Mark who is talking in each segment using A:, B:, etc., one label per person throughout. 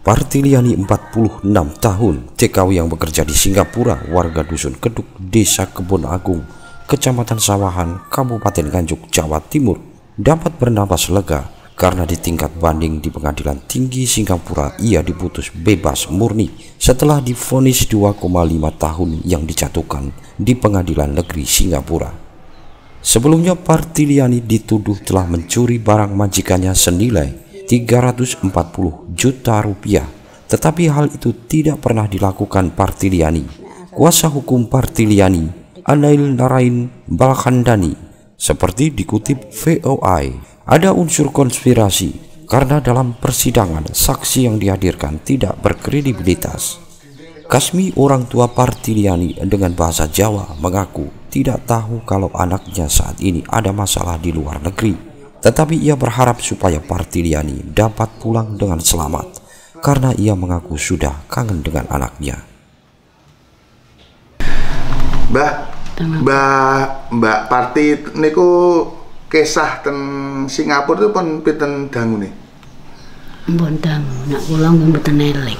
A: Partiliani 46 tahun, TKW yang bekerja di Singapura, warga Dusun Keduk, Desa Kebon Agung, Kecamatan Sawahan, Kabupaten Nganjuk, Jawa Timur, dapat bernapas lega karena di tingkat banding di Pengadilan Tinggi Singapura ia diputus bebas murni setelah divonis 2,5 tahun yang dijatuhkan di Pengadilan Negeri Singapura. Sebelumnya Partiliani dituduh telah mencuri barang majikannya senilai 340 juta rupiah, tetapi hal itu tidak pernah dilakukan Partiliani. Kuasa hukum Partiliani, Anail Narain Balkhandani, seperti dikutip VOI, ada unsur konspirasi karena dalam persidangan saksi yang dihadirkan tidak berkredibilitas. Kasmi, orang tua Partiliani, dengan bahasa Jawa mengaku tidak tahu kalau anaknya saat ini ada masalah di luar negeri. Tetapi ia berharap supaya Partiliani dapat pulang dengan selamat karena ia mengaku sudah kangen dengan anaknya.
B: Mbak Parti niku kisah ten Singapura itu pun pinten dangune?
C: Mbon dangu, nak kula nggih mboten eling.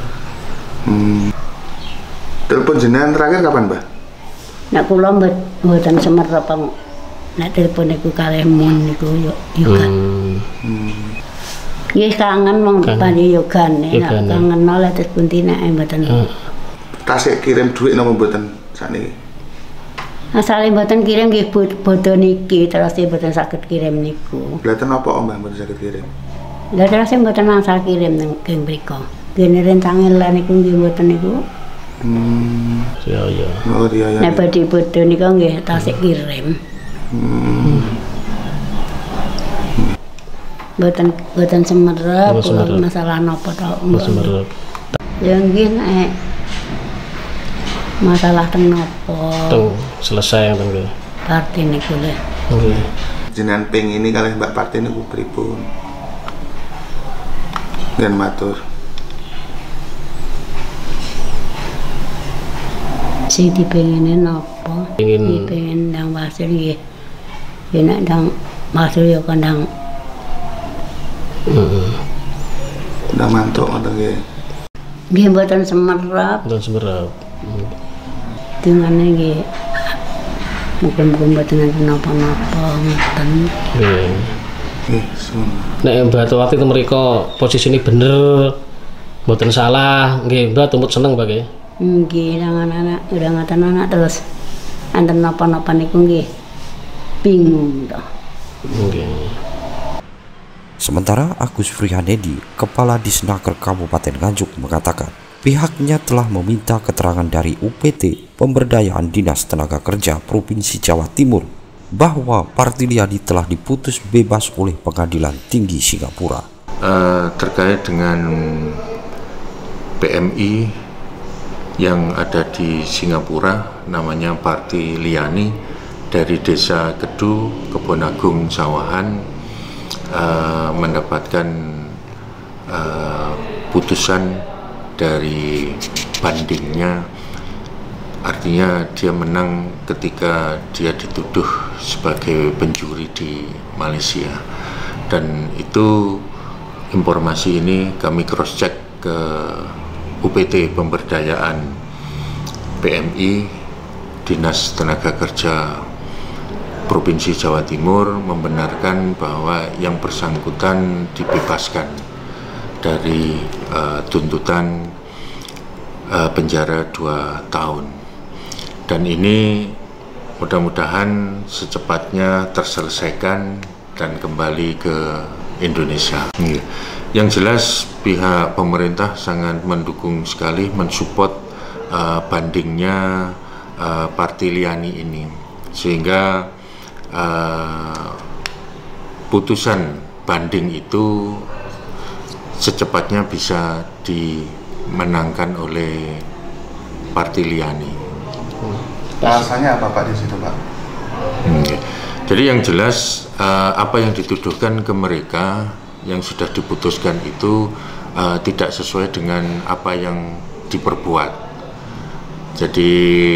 B: Telepon jenengan terakhir kapan, Mbak?
C: Nak kula mboten semerep. Nak telepon niku kalih mun niku yo kan. Nggih kangen wong bali yo gane, nak kangen oleh terus tinake mboten.
B: Tasik kirim duit napa mboten sakniki?
C: Asale mboten kirim nggih bodho niki, terus mboten saged kirim niku.
B: Lha ten apa Mbah mboten saged kirim?
C: Lha terus mboten angsal kirim teng mriko. Dene rentange lan niku nggih mboten niku.
B: Ya. Oh iya.
C: Nek badhe bodho niku nggih tasik kirim. Boten semerep masalah napa to.
D: Semerep.
C: Ya nggih nek masalah teng napa.
D: Teng selesai teng nggih.
C: Parti niku lho.
D: Nggih.
B: Jenengan pengini kalih Mbak Parti niku pripun? Dan matur.
C: Sing dipengine napa? Pengen ndang wasil nggih. Ya nek ndang wasil ya kandang.
B: Udah mantuk ngoten nggih.
C: Nggih mboten semerap.
D: Mboten semerap.
C: Dengane nggih. Mungkin mboten napa-napa ngoten.
D: Nggih.
B: Nggih, sun.
D: Nek Mbak waktu itu mereka posisine bener, mboten salah, nggih Mbak tumut seneng Mbak nggih.
C: Nggih, anak-anak udah ngaten anak terus anten napa-napa niku nggih bingung toh.
D: Nggih.
A: Sementara Agus Frihanedi, Kepala Disnaker Kabupaten Nganjuk, mengatakan pihaknya telah meminta keterangan dari UPT Pemberdayaan Dinas Tenaga Kerja Provinsi Jawa Timur bahwa Partiliani telah diputus bebas oleh Pengadilan Tinggi Singapura.
E: Terkait dengan PMI yang ada di Singapura, namanya Partiliani, dari Desa Kedu, Kebon Agung, Sawahan, mendapatkan putusan dari bandingnya. Artinya dia menang ketika dia dituduh sebagai pencuri di Malaysia. Dan itu informasi ini kami cross check ke UPT Pemberdayaan PMI Dinas Tenaga Kerja Provinsi Jawa Timur membenarkan bahwa yang bersangkutan dibebaskan dari tuntutan penjara 2 tahun. Dan ini mudah-mudahan secepatnya terselesaikan dan kembali ke Indonesia. Yang jelas pihak pemerintah sangat mendukung sekali, mensupport bandingnya Partiliani ini, sehingga putusan banding itu secepatnya bisa dimenangkan oleh Partiliani.
B: Alasannya apa Pak di situ Pak?
E: Jadi yang jelas apa yang dituduhkan ke mereka yang sudah diputuskan itu tidak sesuai dengan apa yang diperbuat. Jadi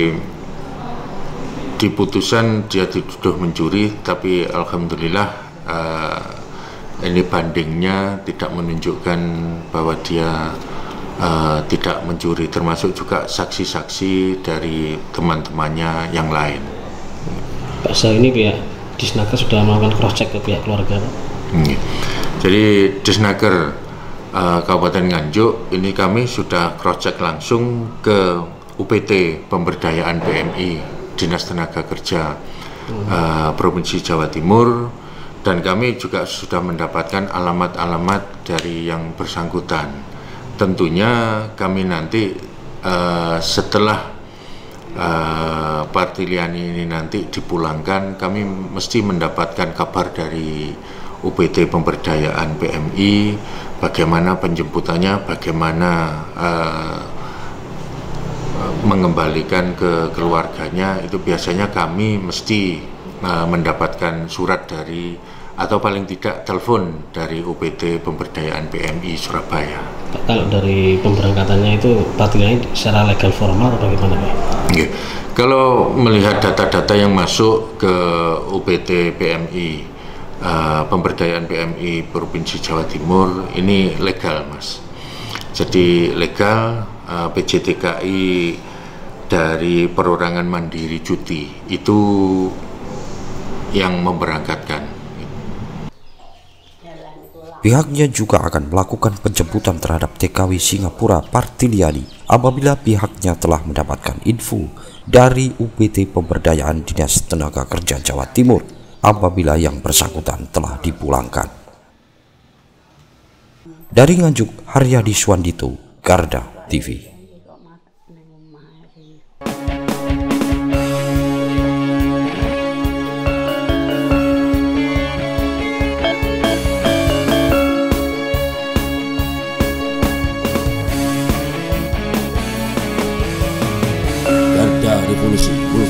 E: di putusan dia dituduh mencuri, tapi alhamdulillah ini bandingnya tidak menunjukkan bahwa dia tidak mencuri, termasuk juga saksi-saksi dari teman-temannya yang lain.
D: Pak, sejauh ini pihak Disnaker sudah melakukan cross check ke pihak keluarga, Pak?
E: Jadi Disnaker Kabupaten Nganjuk ini kami sudah cross check langsung ke UPT Pemberdayaan PMI Dinas Tenaga Kerja Provinsi Jawa Timur, dan kami juga sudah mendapatkan alamat-alamat dari yang bersangkutan. Tentunya kami nanti setelah Partiliani ini nanti dipulangkan, kami mesti mendapatkan kabar dari UPT Pemberdayaan PMI, bagaimana penjemputannya, bagaimana mengembalikan ke keluarganya. Itu biasanya kami mesti mendapatkan surat dari, atau paling tidak telepon dari UPT Pemberdayaan PMI Surabaya.
D: Pak, kalau dari pemberangkatannya itu Partiliani secara legal formal atau bagaimana, Pak?
E: Okay. Kalau melihat data-data yang masuk ke UPT PMI Pemberdayaan PMI Provinsi Jawa Timur, ini legal, Mas. Jadi legal, PJTKI dari perorangan mandiri cuti itu yang memberangkatkan.
A: Pihaknya juga akan melakukan penjemputan terhadap TKW Singapura Partiliani apabila pihaknya telah mendapatkan info dari UPT Pemberdayaan Dinas Tenaga Kerja Jawa Timur apabila yang bersangkutan telah dipulangkan. Dari Nganjuk, Haryadi Swandito, Garda TV.
F: Revolusi